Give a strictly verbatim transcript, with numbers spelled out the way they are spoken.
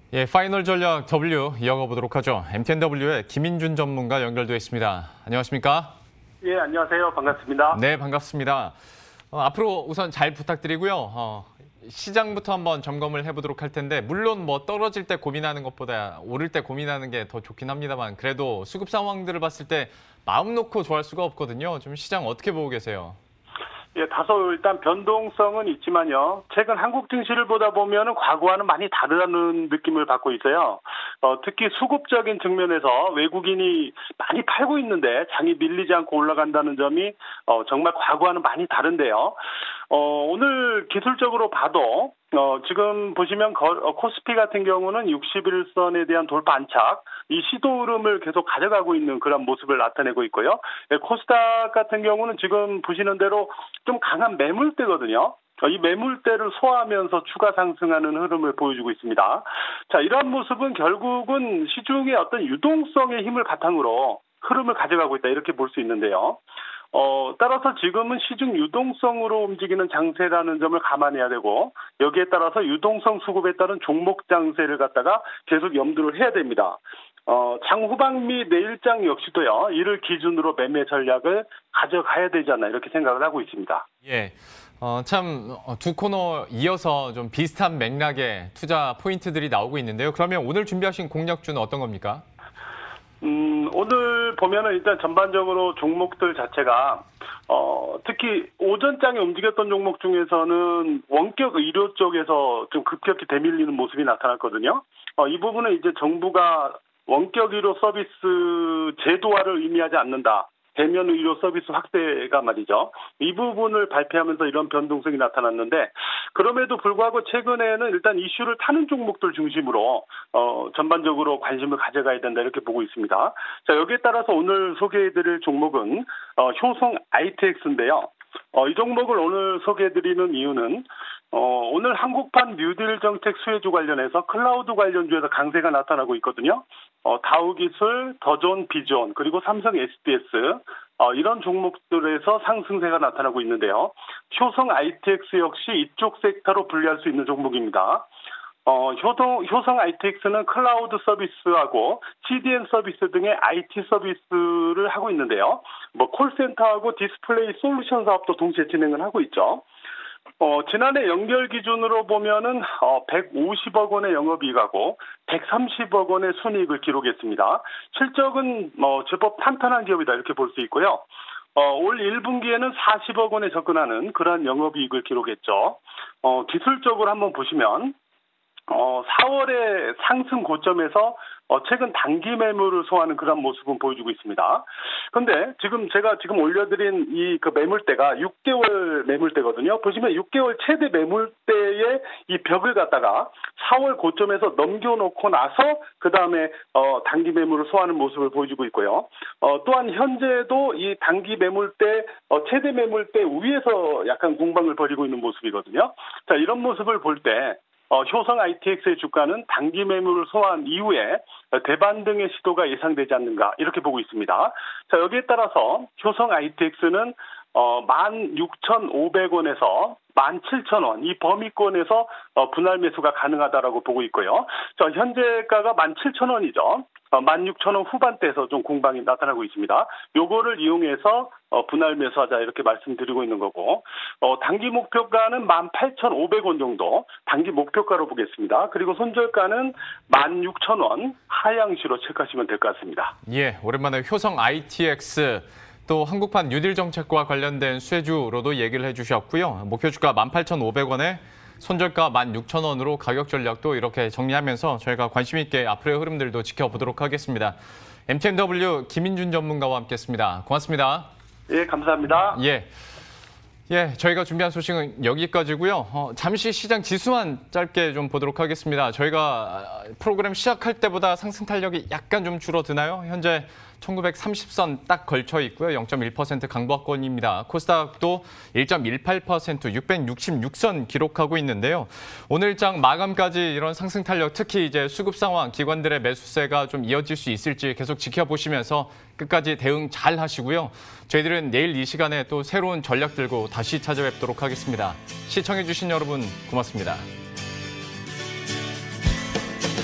예, 파이널 전략 W 이어가 보도록 하죠. 엠티엔더블유의 김인준 전문가 연결되어 있습니다. 안녕하십니까? 예, 안녕하세요. 반갑습니다. 네, 반갑습니다. 어, 앞으로 우선 잘 부탁드리고요. 어, 시장부터 한번 점검을 해보도록 할 텐데, 물론 뭐 떨어질 때 고민하는 것보다 오를 때 고민하는 게 더 좋긴 합니다만, 그래도 수급 상황들을 봤을 때 마음 놓고 좋아할 수가 없거든요. 좀 시장 어떻게 보고 계세요? 예, 다소 일단 변동성은 있지만요. 최근 한국 증시를 보다 보면은 과거와는 많이 다르다는 느낌을 받고 있어요. 어, 특히 수급적인 측면에서 외국인이 많이 팔고 있는데 장이 밀리지 않고 올라간다는 점이 어, 정말 과거와는 많이 다른데요. 어, 오늘 기술적으로 봐도 어, 지금 보시면 거, 어, 코스피 같은 경우는 육십일 선에 대한 돌파 안착, 이 시도 흐름을 계속 가져가고 있는 그런 모습을 나타내고 있고요. 예, 코스닥 같은 경우는 지금 보시는 대로 좀 강한 매물대거든요. 이 매물대를 소화하면서 추가 상승하는 흐름을 보여주고 있습니다. 자, 이러한 모습은 결국은 시중의 어떤 유동성의 힘을 바탕으로 흐름을 가져가고 있다, 이렇게 볼 수 있는데요. 어, 따라서 지금은 시중 유동성으로 움직이는 장세라는 점을 감안해야 되고, 여기에 따라서 유동성 수급에 따른 종목 장세를 갖다가 계속 염두를 해야 됩니다. 어, 장후방 및 내일장 역시도요, 이를 기준으로 매매 전략을 가져가야 되지 않나, 이렇게 생각을 하고 있습니다. 예. 어, 참, 두 코너 이어서 좀 비슷한 맥락의 투자 포인트들이 나오고 있는데요. 그러면 오늘 준비하신 공략주는 어떤 겁니까? 음, 오늘 보면은 일단 전반적으로 종목들 자체가, 어, 특히 오전장에 움직였던 종목 중에서는 원격 의료 쪽에서 좀 급격히 대밀리는 모습이 나타났거든요. 어, 이 부분은 이제 정부가 원격 의료 서비스 제도화를 의미하지 않는다. 대면 의료 서비스 확대가 말이죠. 이 부분을 발표하면서 이런 변동성이 나타났는데, 그럼에도 불구하고 최근에는 일단 이슈를 타는 종목들 중심으로 어, 전반적으로 관심을 가져가야 된다, 이렇게 보고 있습니다. 자, 여기에 따라서 오늘 소개해드릴 종목은 어, 효성 아이티엑스인데요. 어, 이 종목을 오늘 소개해드리는 이유는 어, 오늘 한국판 뉴딜 정책 수혜주 관련해서 클라우드 관련주에서 강세가 나타나고 있거든요. 어, 다우기술, 더존, 비존, 그리고 삼성 에스디에스, 어, 이런 종목들에서 상승세가 나타나고 있는데요. 효성 아이티엑스 역시 이쪽 섹터로 분류할 수 있는 종목입니다. 어, 효동, 효성 아이티엑스는 클라우드 서비스하고 씨디엔 서비스 등의 아이티 서비스를 하고 있는데요. 뭐 콜센터하고 디스플레이 솔루션 사업도 동시에 진행을 하고 있죠. 어, 지난해 연결 기준으로 보면은, 어, 백오십억 원의 영업이익하고 백삼십억 원의 순이익을 기록했습니다. 실적은, 뭐, 제법 탄탄한 기업이다, 이렇게 볼 수 있고요. 어, 올 일 분기에는 사십억 원에 접근하는 그러한 영업이익을 기록했죠. 어, 기술적으로 한번 보시면, 어, 사월의 상승 고점에서 어, 최근 단기 매물을 소화하는 그런 모습은 보여주고 있습니다. 근데 지금 제가 지금 올려드린 이 그 매물대가 육 개월 매물대거든요. 보시면 육 개월 최대 매물대의 이 벽을 갖다가 사월 고점에서 넘겨놓고 나서 그 다음에 어, 단기 매물을 소화하는 모습을 보여주고 있고요. 어, 또한 현재도 이 단기 매물대 어, 최대 매물대 위에서 약간 공방을 벌이고 있는 모습이거든요. 자, 이런 모습을 볼 때 어, 효성 아이티엑스의 주가는 단기 매물을 소화한 이후에 대반등의 시도가 예상되지 않는가, 이렇게 보고 있습니다. 자, 여기에 따라서 효성 아이티엑스는 어, 만 육천오백 원에서 만 칠천 원, 이 범위권에서 어, 분할 매수가 가능하다라고 보고 있고요. 저 현재가가 만 칠천 원이죠. 어, 만 육천 원 후반대에서 좀 공방이 나타나고 있습니다. 요거를 이용해서 어, 분할 매수하자, 이렇게 말씀드리고 있는 거고, 어, 단기 목표가는 만 팔천오백 원 정도 단기 목표가로 보겠습니다. 그리고 손절가는 만 육천 원 하향시로 체크하시면 될 것 같습니다. 예, 오랜만에 효성 아이티엑스, 또 한국판 뉴딜 정책과 관련된 수혜주로도 얘기를 해주셨고요. 목표 주가 만 팔천오백 원에 손절가 만 육천 원으로 가격 전략도 이렇게 정리하면서 저희가 관심 있게 앞으로의 흐름들도 지켜보도록 하겠습니다. 엠티엔더블유 김인준 전문가와 함께했습니다. 고맙습니다. 예, 감사합니다. 예. 예, 저희가 준비한 소식은 여기까지고요. 어, 잠시 시장 지수만 짧게 좀 보도록 하겠습니다. 저희가 프로그램 시작할 때보다 상승 탄력이 약간 좀 줄어드나요? 현재 천구백삼십 선 딱 걸쳐 있고요. 영 점 일 퍼센트 강보합권입니다. 코스닥도 일 점 일팔 퍼센트 육백육십육 선 기록하고 있는데요. 오늘장 마감까지 이런 상승 탄력, 특히 이제 수급 상황, 기관들의 매수세가 좀 이어질 수 있을지 계속 지켜보시면서 끝까지 대응 잘 하시고요. 저희들은 내일 이 시간에 또 새로운 전략 들고 다시 찾아뵙도록 하겠습니다. 시청해주신 여러분 고맙습니다.